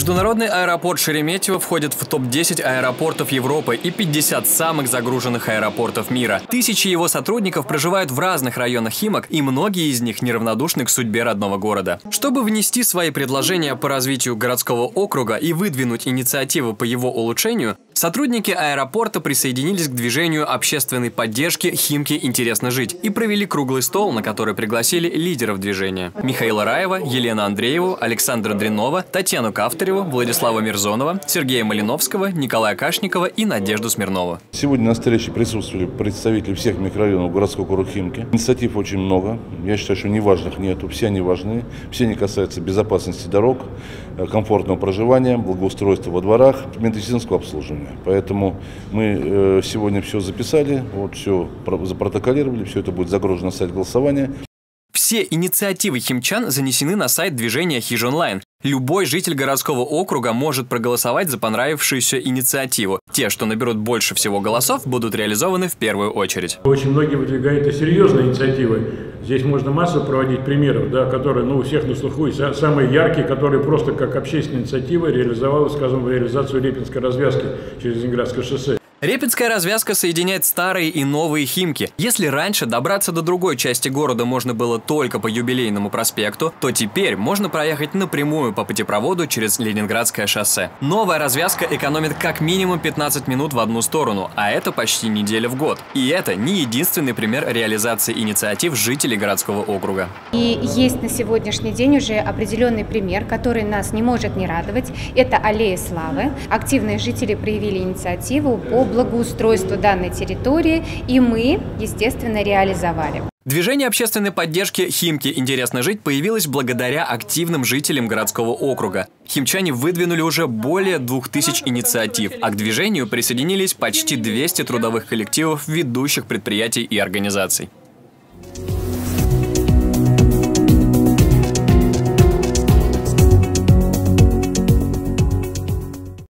Международный аэропорт Шереметьево входит в топ-10 аэропортов Европы и 50 самых загруженных аэропортов мира. Тысячи его сотрудников проживают в разных районах Химок, и многие из них неравнодушны к судьбе родного города. Чтобы внести свои предложения по развитию городского округа и выдвинуть инициативы по его улучшению, сотрудники аэропорта присоединились к движению общественной поддержки «Химки интересно жить» и провели круглый стол, на который пригласили лидеров движения: Михаила Раева, Елену Андрееву, Александра Дрянова, Татьяну Кавтореву, Владислава Мирзонова, Сергея Малиновского, Николая Кашникова и Надежду Смирнову. Сегодня на встрече присутствовали представители всех микрорайонов городского округа Химки. Инициатив очень много. Я считаю, что неважных нету. Все они важны. Все они касаются безопасности дорог, комфортного проживания, благоустройства во дворах, медицинского обслуживания. Поэтому мы сегодня все записали, все запротоколировали, все это будет загружено на сайт голосования. Все инициативы химчан занесены на сайт движения «Хижонлайн». Любой житель городского округа может проголосовать за понравившуюся инициативу. Те, что наберут больше всего голосов, будут реализованы в первую очередь. Очень многие выдвигают и серьезные инициативы. Здесь можно массу проводить примеров, которые у всех на слуху. И самые яркие, которые просто как общественная инициатива реализовала, скажем, реализацию Репинской развязки через Ленинградское шоссе. Репинская развязка соединяет старые и новые Химки. Если раньше добраться до другой части города можно было только по Юбилейному проспекту, то теперь можно проехать напрямую по путепроводу через Ленинградское шоссе. Новая развязка экономит как минимум 15 минут в одну сторону, а это почти неделя в год. И это не единственный пример реализации инициатив жителей городского округа. И есть на сегодняшний день уже определенный пример, который нас не может не радовать. Это Аллея Славы. Активные жители проявили инициативу по благоустройству данной территории, и мы, естественно, реализовали. Движение общественной поддержки «Химки интересно жить» появилось благодаря активным жителям городского округа. Химчане выдвинули уже более 2000 инициатив, а к движению присоединились почти 200 трудовых коллективов ведущих предприятий и организаций.